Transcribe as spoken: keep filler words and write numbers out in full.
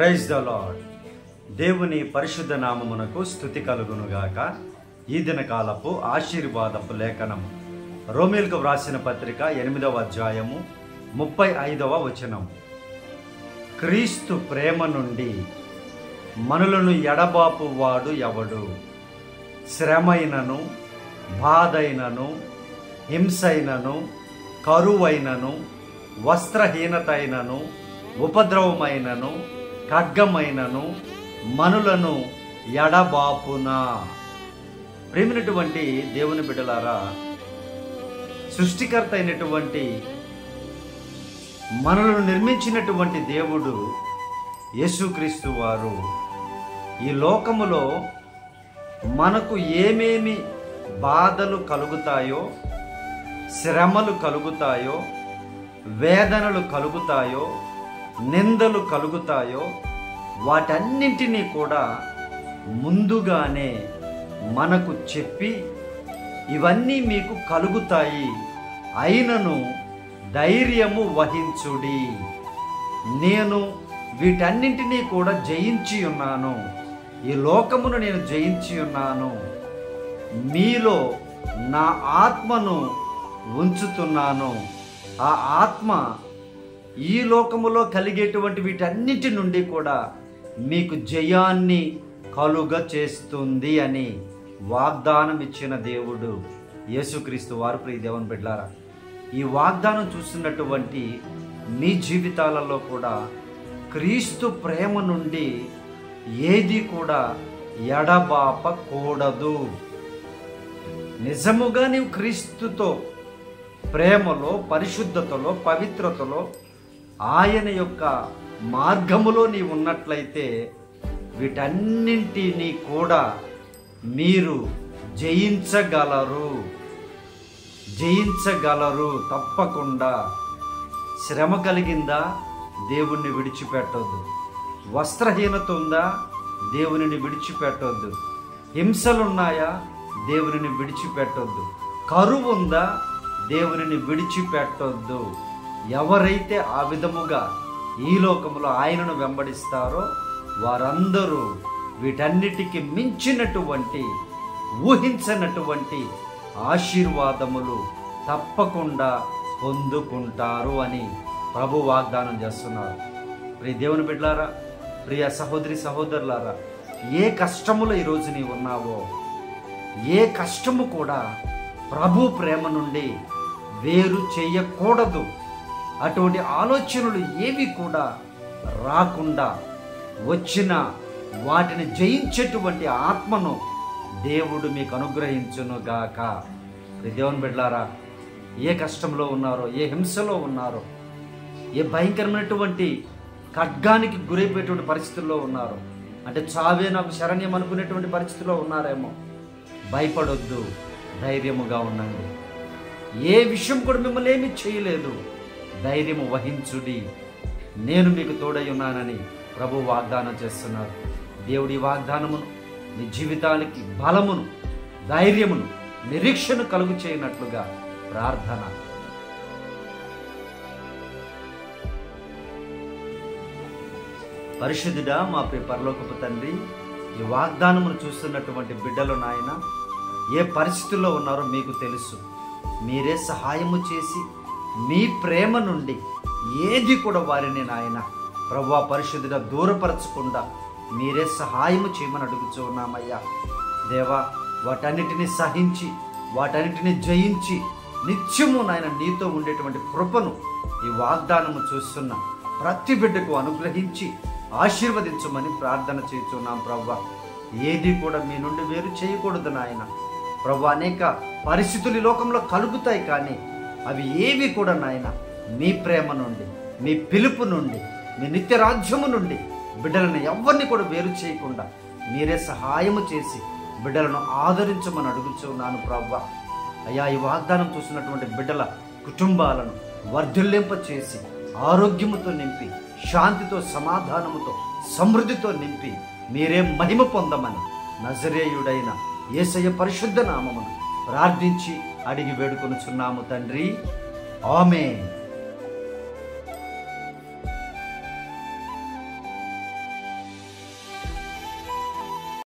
Praise the lord. దేవుని పరిశుద్ధ నామమునకు స్తుతి కలుగునుగాక. ఈ దినకాలపు ఆశీర్వాదపు లేఖనం రోమీయులకు వ్రాసిన పత్రిక ఎనిమిదవ అధ్యాయము ముప్పై ఐదవ వచనం. క్రీస్తు ప్రేమ నుండి మనులను ఎడబాపు వాడు ఎవడు? శ్రమైనను, బాధైనను, హింసైనను, కరువైనను, వస్త్రహీనతైనను, ఉపద్రవమైనను, ఖడ్గమైనను మనులను ఎడబాపునా. ప్రేమినటువంటి దేవుని బిడ్డలారా, సృష్టికర్త అయినటువంటి మనలను నిర్మించినటువంటి దేవుడు యేసుక్రీస్తు వారు ఈ లోకములో మనకు ఏమేమి బాధలు కలుగుతాయో, శ్రమలు కలుగుతాయో, వేదనలు కలుగుతాయో, నిందలు కలుగుతాయో వాటన్నింటినీ కూడా ముందుగానే మనకు చెప్పి ఇవన్నీ మీకు కలుగుతాయి, అయినను ధైర్యము వహించుడి, నేను వీటన్నింటినీ కూడా జయించి ఉన్నాను, ఈ లోకమును నేను జయించి ఉన్నాను, మీలో నా ఆత్మను ఉంచుతున్నాను, ఆ ఆత్మ ఈ లోకములో కలిగేటువంటి వీటన్నిటి నుండి కూడా మీకు జయాన్ని కలుగ చేస్తుంది అని వాగ్దానం ఇచ్చిన దేవుడు యేసుక్రీస్తు వారు. ప్రియ దేవుని బిడ్డలారా, ఈ వాగ్దానం చూస్తున్నటువంటి మీ జీవితాలలో కూడా క్రీస్తు ప్రేమ నుండి ఏది కూడా ఎడబాపకూడదు. నిజముగా నీవు క్రీస్తుతో ప్రేమలో, పరిశుద్ధతలో, పవిత్రతలో, ఆయన యొక్క మార్గములో నీవు ఉన్నట్లయితే వీటన్నింటినీ కూడా మీరు జయించగలరు జయించగలరు తప్పకుండా. శ్రమ కలిగిందా? దేవుణ్ణి విడిచిపెట్టొద్దు. వస్త్రహీనత ఉందా? దేవునిని విడిచిపెట్టొద్దు. హింసలున్నాయా? దేవునిని విడిచిపెట్టొద్దు. కరువు ఉందా? దేవునిని విడిచిపెట్టొద్దు. ఎవరైతే ఆ విధముగా ఈ లోకంలో ఆయనను వెంబడిస్తారో వారందరూ వీటన్నిటికి మించినటువంటి, ఊహించనటువంటి ఆశీర్వాదములు తప్పకుండా పొందుకుంటారు అని ప్రభు వాగ్దానం చేస్తున్నారు. ప్రియ దేవుని బిడ్డలారా, ప్రియ సహోదరి సహోదరులారా, ఏ కష్టములో ఈరోజు నీవు ఉన్నావో, ఏ కష్టము కూడా ప్రభు ప్రేమ నుండి వేరు చేయకూడదు. అటువంటి ఆలోచనలు ఏవి కూడా రాకుండా వచ్చిన వాటిని జయించేటువంటి ఆత్మను దేవుడు మీకు అనుగ్రహించునుగాక. దేవుని బిడ్డలారా, ఏ కష్టంలో ఉన్నారో, ఏ హింసలో ఉన్నారో, ఏ భయంకరమైనటువంటి ఖడ్గానికి గురైపోయేటువంటి పరిస్థితుల్లో ఉన్నారో, అంటే చావే నాకు శరణ్యం అనుకునేటువంటి పరిస్థితిలో ఉన్నారేమో, భయపడొద్దు, ధైర్యముగా ఉండండి. ఏ విషయం కూడా మిమ్మల్ని ఏమీ చేయలేదు, ధైర్యము వహించుడి, నేను మీకు తోడై ఉన్నానని ప్రభు వాగ్దానం చేస్తున్నారు. దేవుడి వాగ్దానమును మీ జీవితానికి బలమును, ధైర్యమును, నిరీక్షణ కలుగు చేయనట్లుగా ప్రార్థన. పరిశుద్ధుడా, మా ప్రియ పరలోకపు తండ్రి, ఈ వాగ్దానమును చూస్తున్నటువంటి బిడ్డలు నాయన ఏ పరిస్థితుల్లో ఉన్నారో మీకు తెలుసు. మీరే సహాయము చేసి మీ ప్రేమ నుండి ఏది కూడా వారిని నాయన ప్రభువా పరిశుద్ధుడా దూరపరచకుండా మీరే సహాయము చేయమని అడుగుచూ ఉన్నామయ్యా. దేవా, వాటన్నిటిని సహించి, వాటన్నిటిని జయించి నిత్యము నాయన నీతో ఉండేటువంటి కృపను ఈ వాగ్దానము చూస్తున్న ప్రతి బిడ్డకు అనుగ్రహించి ఆశీర్వదించమని ప్రార్థన చేస్తున్నాం ప్రభువా. ఏది కూడా మీ నుండి వేరు చేయకూడదు నాయన ప్రభు. అనేక పరిస్థితులు ఈ లోకంలో కలుగుతాయి, కానీ అవి ఏవి కూడా నాయన మీ ప్రేమ నుండి, మీ పిలుపు నుండి, మీ నిత్య రాజ్యము నుండి బిడ్డలను ఎవరిని కూడా వేరు చేయకుండా మీరే సహాయము చేసి బిడ్డలను ఆదరించమని అడుగుచున్నాను ప్రభువా. అయ్యా, ఈ వాగ్దానం చూసినటువంటి బిడ్డల కుటుంబాలను వర్ధిల్లింప చేసి ఆరోగ్యముతో నింపి, శాంతితో, సమాధానముతో, సమృద్ధితో నింపి మీరే మహిమ పొందమని నజరేయుడైన యేసయ్య పరిశుద్ధ నామమును ప్రార్థించి అడిగి వేడుకొనుచున్నాము తండ్రి. ఆమేన్.